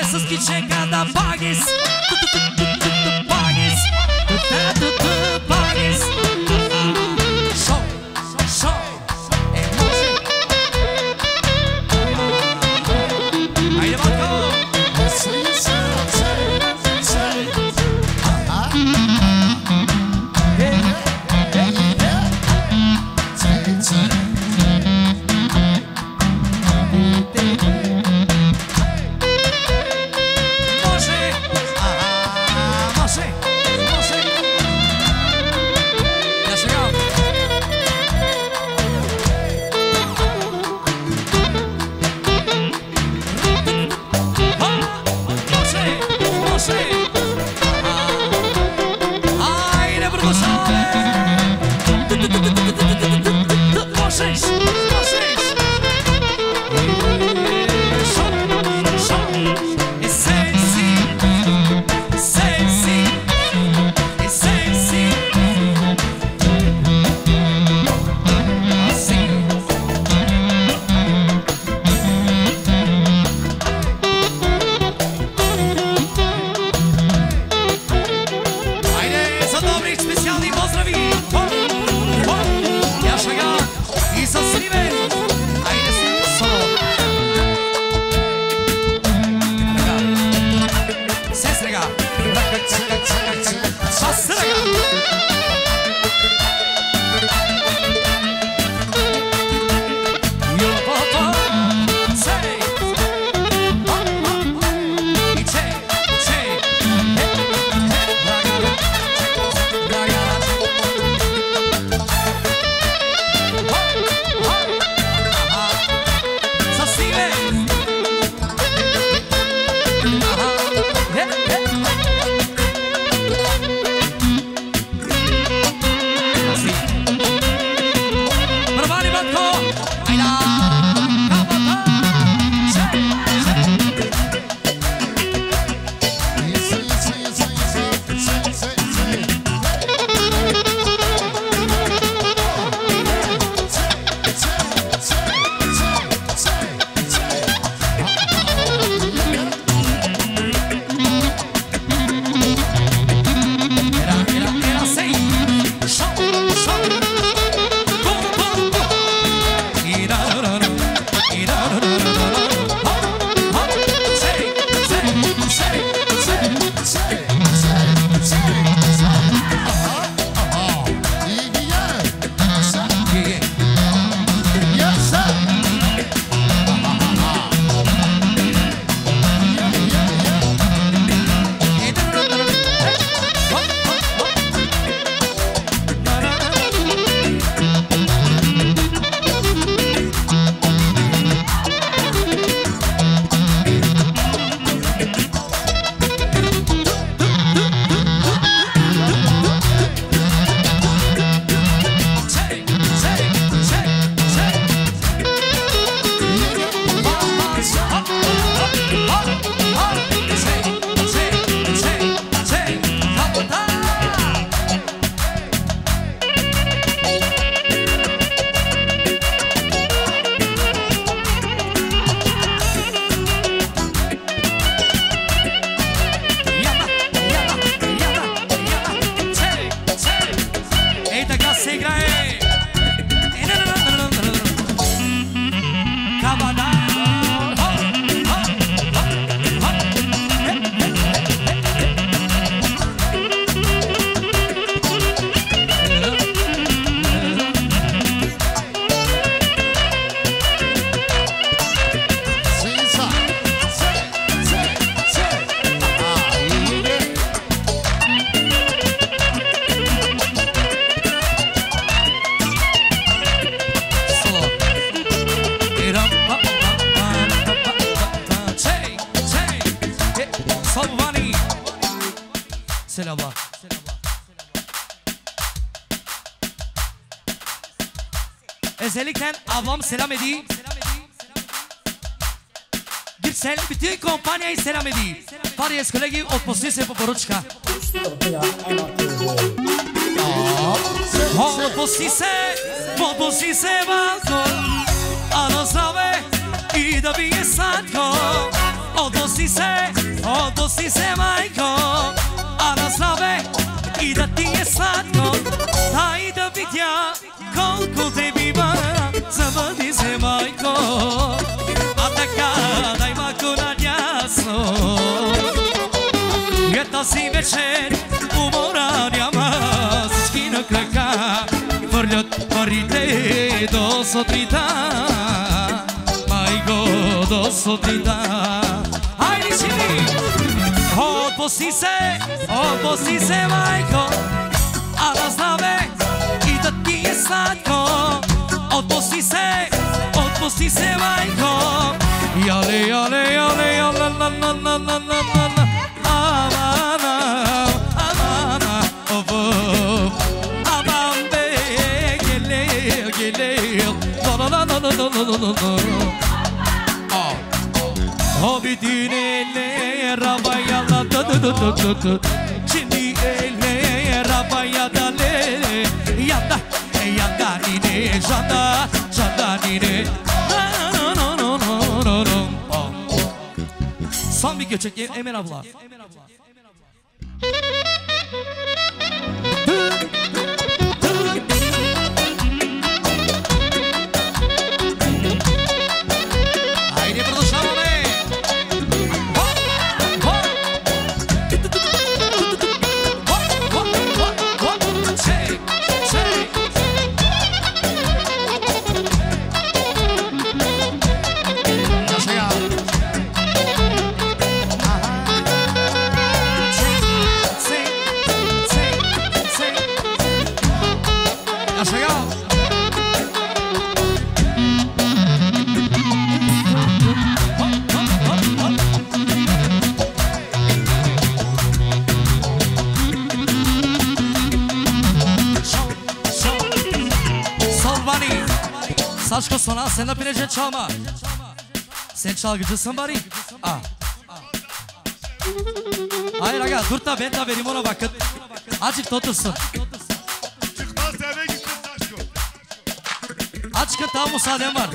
să schice cada pagis pagis pagis show show emotion haide Marco Selamlar. Özellikle ablam selam edeyim. Gürsel bütün kompanyayı selam edeyim. Paris kolegi отпусти по поручка. Отпусти се малко, а да здраве и да бие сладко. Odosi se majko, a na slave i da ti je slatko, a i da bit ja koliko te biva, zavadi se majko, a така дай малко на дясно. Е този вечер умора няма, всички на крака хвърлят парите до сутринта, майко до сутринта. Хайде сини! Отпусти се, майко, а да знаме и да ти е сладко. Отпусти се, майко. Яле, яле, яле, яле, ла, ла, ла, ла, ла, ла, ла. Амана, амана, овоп. Аман бе, геле, геле. Ла, ла, ла, ла, ла, ла, ла, ла, ла. Obidine rabaya la da da da da da da. Şimdi ele rabaya da le yanda yanda nine janda janda nine. No no no no no no. Son bir göçek Emel abla. Haydi продолжаем. Saçko sona sen de bileceksin çalma. Sen çalgıcısın bari. Hayır aga dur da ben de vereyim ona bakın. Azıcık otursun. Çıkmaz eve gitsin Saçko. Azıcık daha müsaaden var.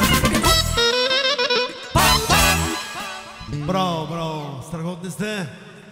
Браво, браво, страхотни сте.